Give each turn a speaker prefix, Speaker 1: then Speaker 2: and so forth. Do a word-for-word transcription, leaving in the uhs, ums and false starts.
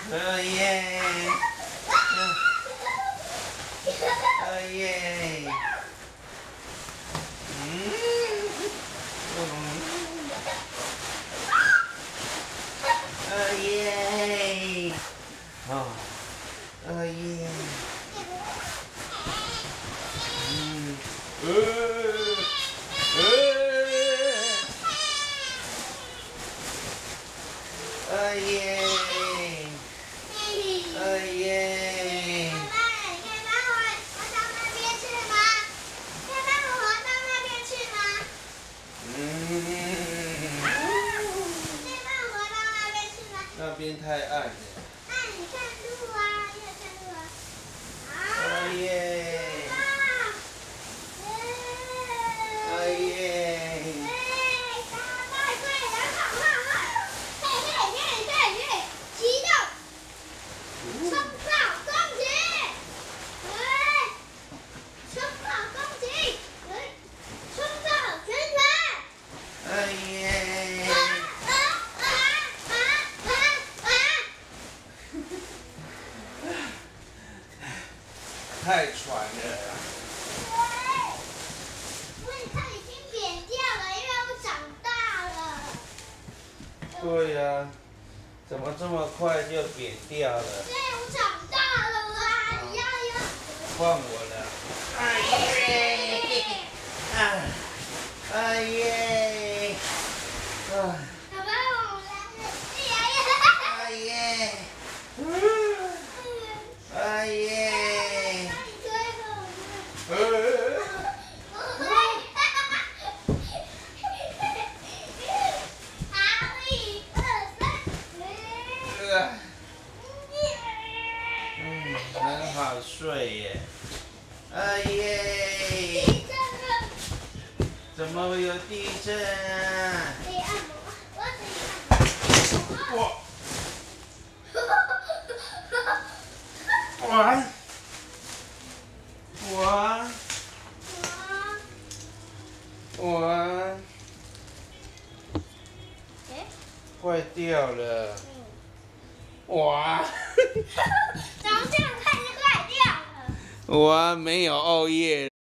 Speaker 1: 哦耶！哦耶！嗯，哦耶！哦，哦耶！嗯，呃，呃，哦耶！哦耶！
Speaker 2: 妈妈，你可以帮我我到那边去吗？可以帮我到那边去吗？
Speaker 1: 嗯，
Speaker 2: 可以帮我到那边去吗？
Speaker 1: 那边太暗了。
Speaker 2: 那你看路啊，你有看路啊？啊！
Speaker 1: 哦耶！
Speaker 2: 哇！
Speaker 1: 哦耶！
Speaker 2: 哎，大快快，然后慢慢，嘿嘿嘿嘿嘿，启动，冲到攻击，喂，冲到攻击，喂，冲到拳拳。
Speaker 1: 哦耶！
Speaker 2: 啊啊啊啊啊啊！
Speaker 1: 太喘了。
Speaker 2: 喂，它已经扁掉了，因为我长大了。
Speaker 1: 对呀、怎么这么快就扁掉了？
Speaker 2: 对，我长大了啦，你要要。
Speaker 1: 换我了。哎耶！啊！哎耶！啊！
Speaker 2: 爸爸，我来，哎呀
Speaker 1: 哎耶！哎耶！
Speaker 2: 呀！你推我。
Speaker 1: 呃
Speaker 2: 我会。好，一二三。
Speaker 1: 呃嗯，很好睡耶。哎耶！
Speaker 2: 地震了。
Speaker 1: 怎么会有地震啊？
Speaker 2: 可以按摩，我要自己按摩。
Speaker 1: 哇！哇！哇！哇！
Speaker 2: 哎，
Speaker 1: 坏掉了。哇！
Speaker 2: 怎么这样快就坏掉了？
Speaker 1: 我没有哦耶。